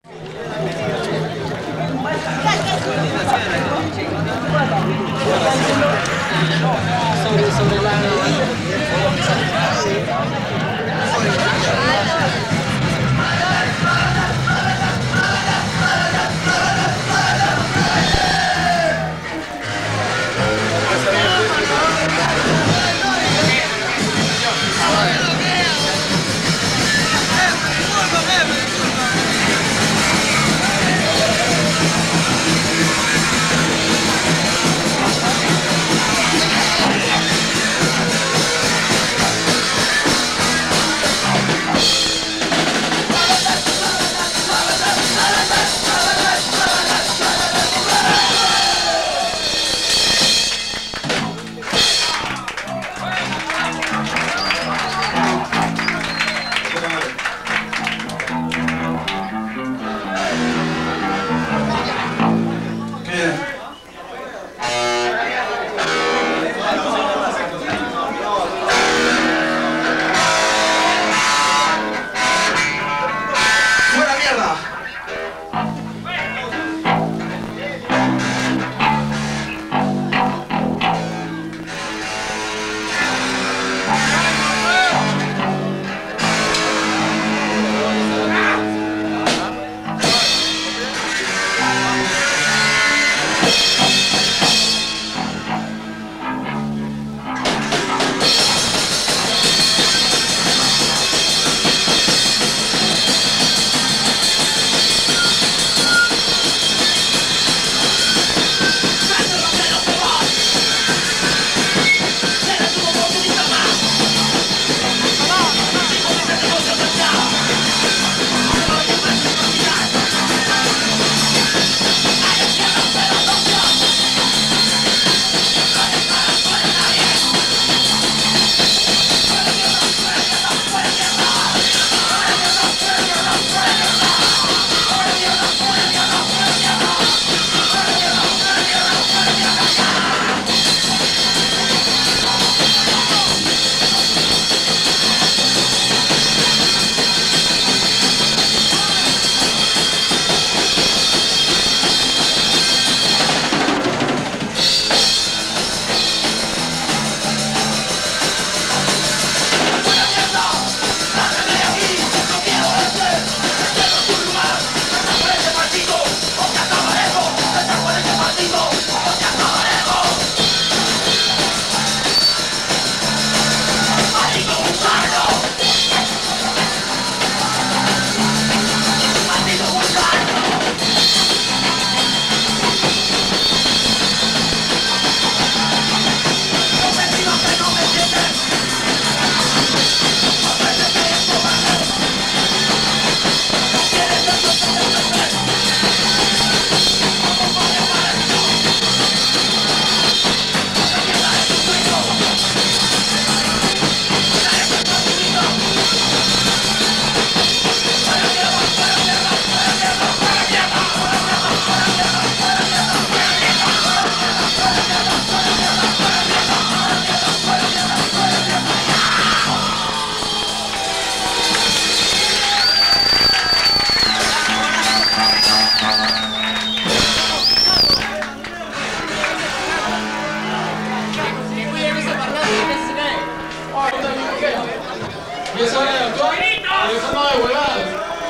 Y es hora de actuar y eso no de huevadas.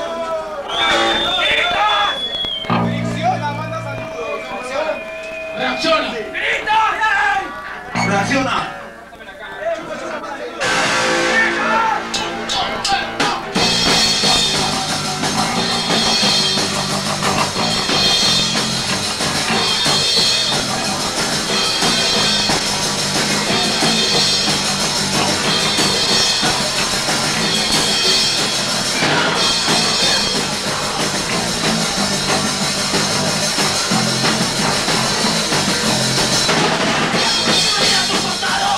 ¡Reacciona! ¡Reacciona! ¡Matado!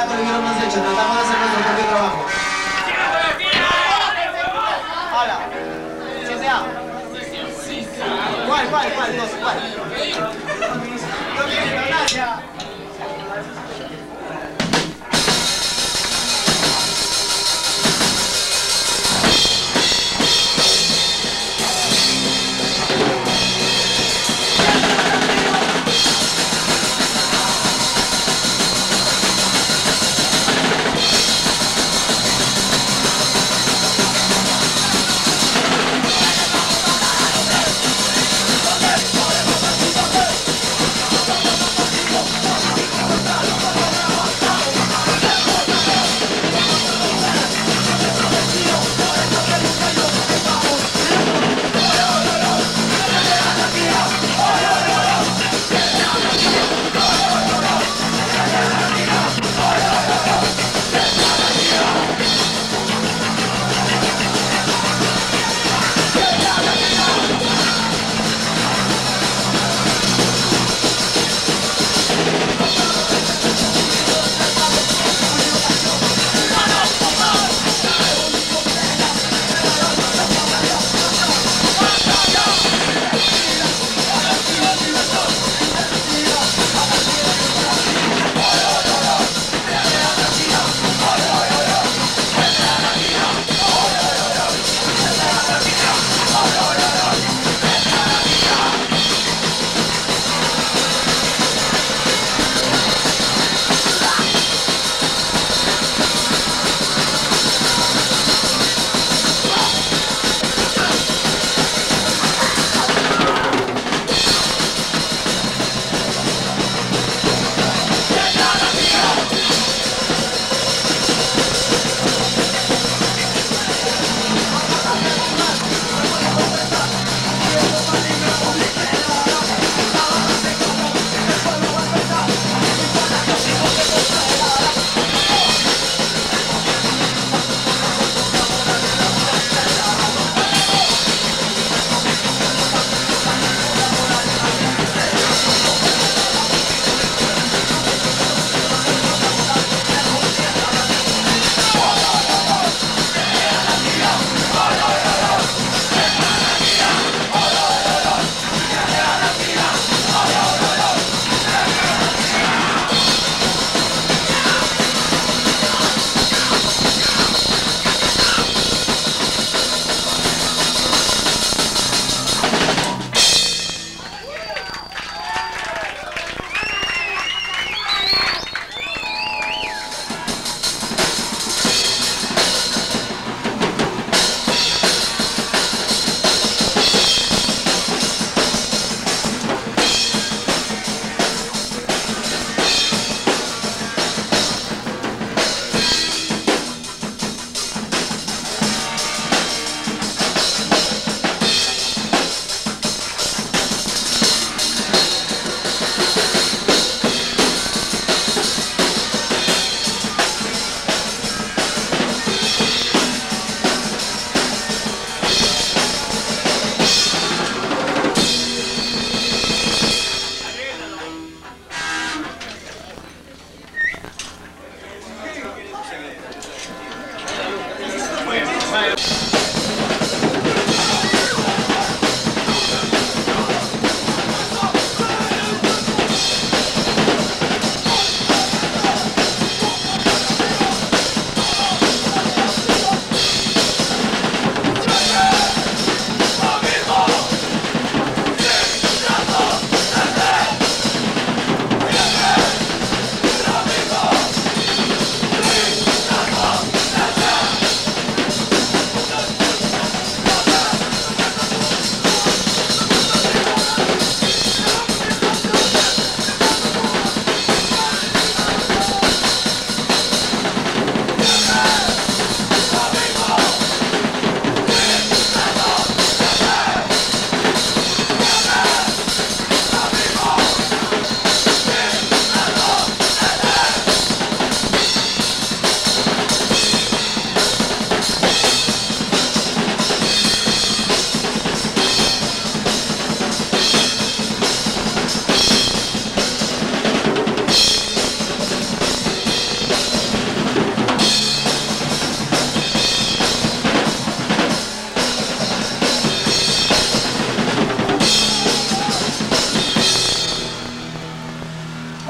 rato lo hemos hecho, tratamos de hacer nuestro propio trabajo. Hola. CSA. ¿Cuál? Dos, ¿cuál? No quiero, gracias.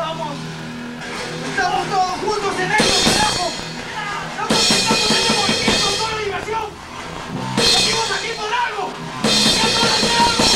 Estamos todos juntos en esto, carajo. Estamos en este movimiento, toda la diversión. Estamos aquí por algo. ¡Es por hacer algo!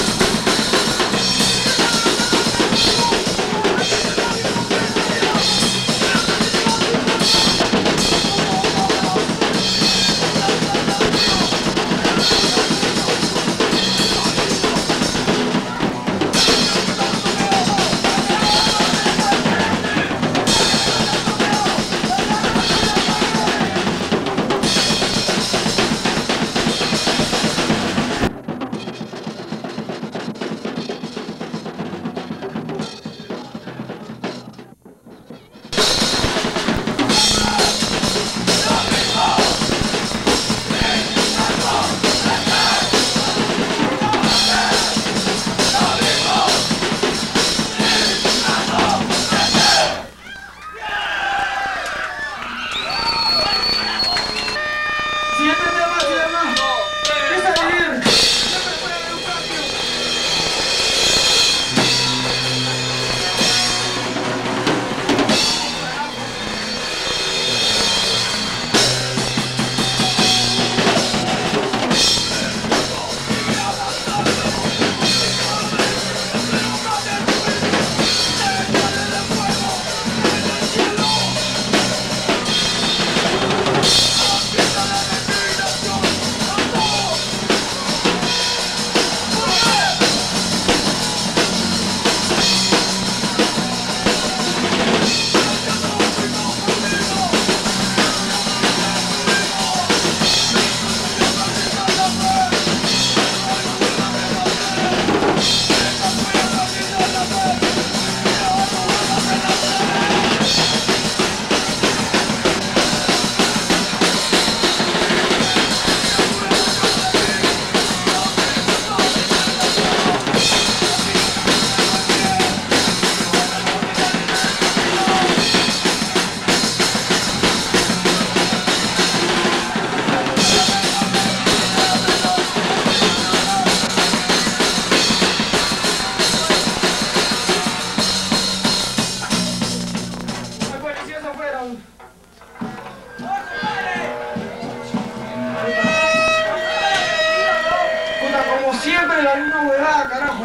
Siempre la misma huevada, carajo.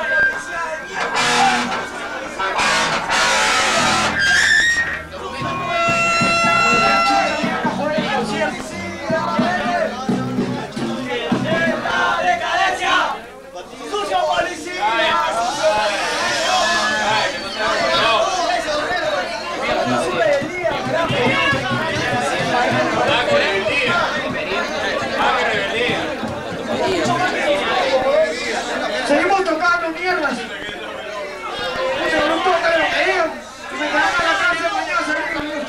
Seguimos tocando mierdas. No importa lo que digan. Si me quedan a la cárcel mañana salimos.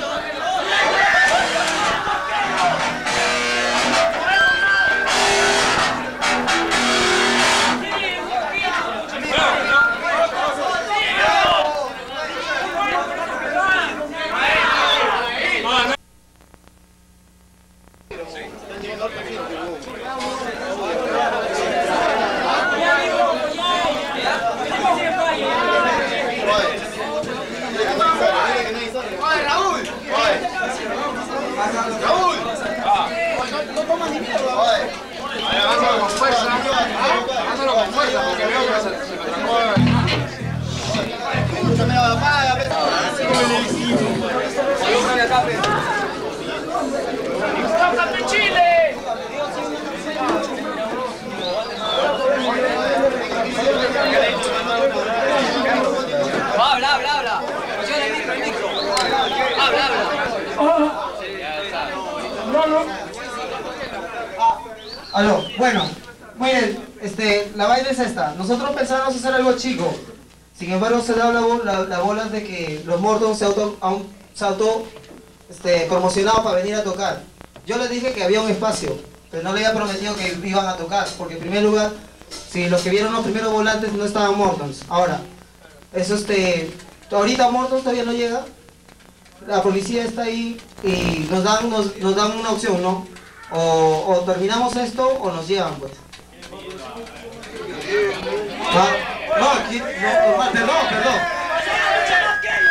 No tomas ni mierda. Hágalo con fuerza. Hágalo con fuerza porque veo que se me trancó. Escúchame la paga, ¡Cámate Chile! Habla. Yo el micro. Habla. Aló, bueno, muy bien, la vaina es esta. Nosotros pensábamos hacer algo chico. Sin embargo, se da la bola de que los Mortons se auto promocionado para venir a tocar. Yo les dije que había un espacio, pero no le había prometido que iban a tocar, porque en primer lugar, si los que vieron los primeros volantes no estaban Mortons. Ahora, eso ahorita Mortons todavía no llega. La policía está ahí y nos dan una opción, ¿no? O terminamos esto o nos llevan, pues. No, aquí, no, perdón.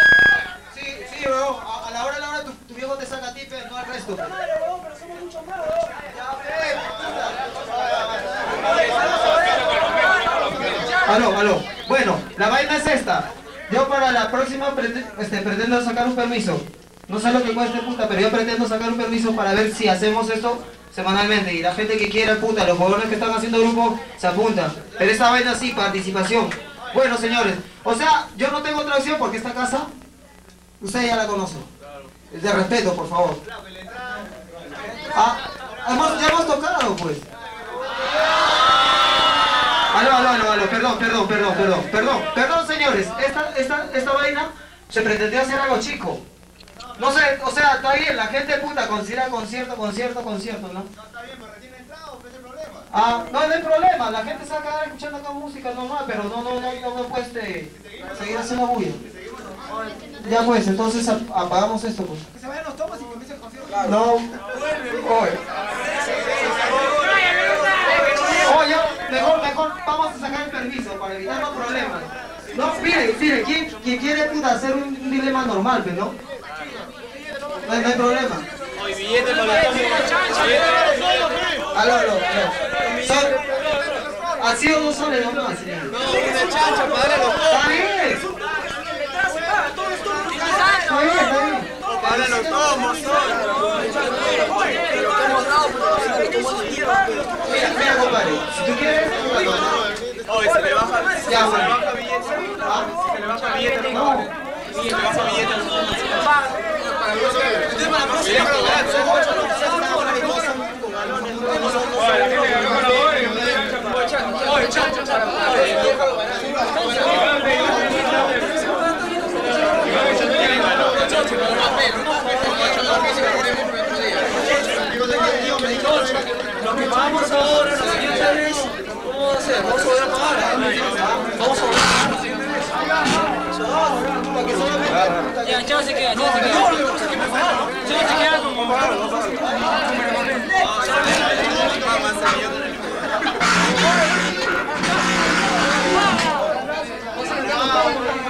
la próxima pretendo sacar un permiso. No sé lo que cueste, puta, pero yo pretendo sacar un permiso para ver si hacemos esto semanalmente. Y la gente que quiera, puta, los jugadores que están haciendo grupo, se apuntan. Pero esta vaina sí, participación. Bueno, señores, o sea, yo no tengo otra opción porque esta casa, ustedes ya la conocen. Es de respeto, por favor. Ah, ya hemos tocado, pues. Aló, perdón, señores. Esta vaina se pretendió hacer algo chico. No sé, o sea, está bien, la gente puta considera concierto, ¿no? No, está bien, pero recién entrado, ¿qué es el problema? Ah, no hay problema, la gente se va a quedar escuchando acá música normal, pero no puede seguir haciendo bulla. Ya pues, entonces apagamos esto, pues. Que se vayan los tomos y comience el concierto. No. Oye, mejor vamos a sacar el permiso para evitar los problemas. No, mire, quien quiere puta hacer un dilema normal, pues, ¿no? No hay problema. Hoy billete para los Aló. Ha sido 2 soles nomás, señor. No, una chancha para darle los Está bien. Para los tomos, Mira, compadre, si tú quieres, Oye, se le baja billete. ya, bueno. Se le baja billete, no. Sí, se le baja billete. Lo que pagamos ahora, los señores, ¿cómo va a ser? Vamos a poder pagar. Vamos a poder. Ya, chao se queda, chao se queda. Chao se queda como...